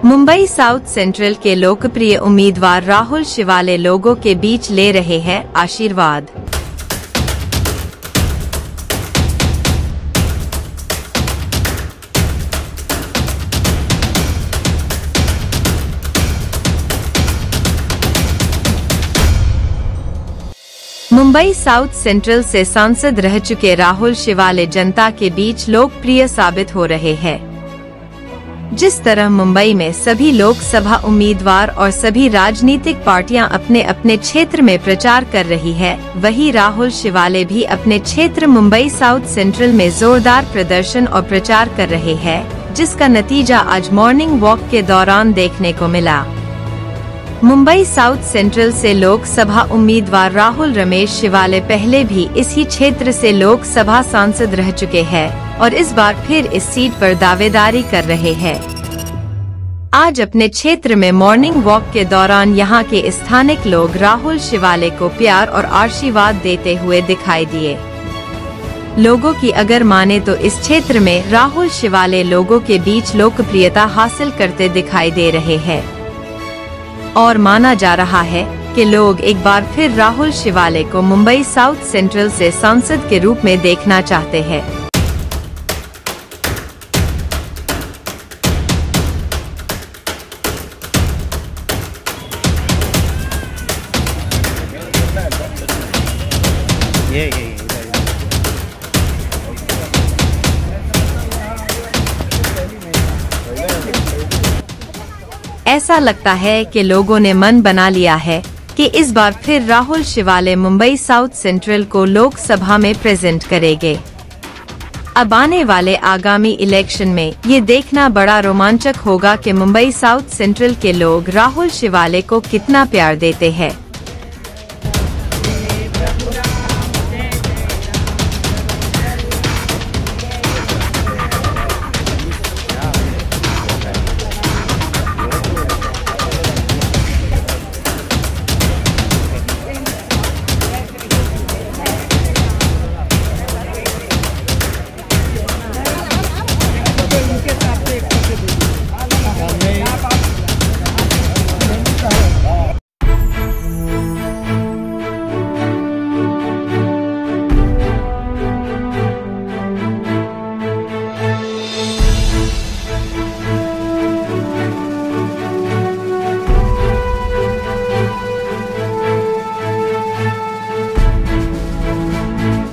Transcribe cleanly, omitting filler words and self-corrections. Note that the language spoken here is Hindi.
मुंबई साउथ सेंट्रल के लोकप्रिय उम्मीदवार राहुल शिवाले लोगों के बीच ले रहे हैं आशीर्वाद। मुंबई साउथ सेंट्रल से सांसद रह चुके राहुल शिवाले जनता के बीच लोकप्रिय साबित हो रहे हैं। जिस तरह मुंबई में सभी लोकसभा उम्मीदवार और सभी राजनीतिक पार्टियां अपने अपने क्षेत्र में प्रचार कर रही है, वही राहुल शिवाले भी अपने क्षेत्र मुंबई साउथ सेंट्रल में जोरदार प्रदर्शन और प्रचार कर रहे हैं, जिसका नतीजा आज मॉर्निंग वॉक के दौरान देखने को मिला। मुंबई साउथ सेंट्रल से लोकसभा उम्मीदवार राहुल रमेश शिवाले पहले भी इसी क्षेत्र से लोकसभा सांसद रह चुके हैं और इस बार फिर इस सीट पर दावेदारी कर रहे हैं। आज अपने क्षेत्र में मॉर्निंग वॉक के दौरान यहां के स्थानिक लोग राहुल शिवाले को प्यार और आशीर्वाद देते हुए दिखाई दिए। लोगों की अगर माने तो इस क्षेत्र में राहुल शिवाले लोगों के बीच लोकप्रियता हासिल करते दिखाई दे रहे हैं और माना जा रहा है कि लोग एक बार फिर राहुल शिवाले को मुंबई साउथ सेंट्रल से सांसद के रूप में देखना चाहते हैं। ऐसा लगता है कि लोगों ने मन बना लिया है कि इस बार फिर राहुल शिवाले मुंबई साउथ सेंट्रल को लोकसभा में प्रेजेंट करेंगे। अब आने वाले आगामी इलेक्शन में ये देखना बड़ा रोमांचक होगा कि मुंबई साउथ सेंट्रल के लोग राहुल शिवाले को कितना प्यार देते हैं।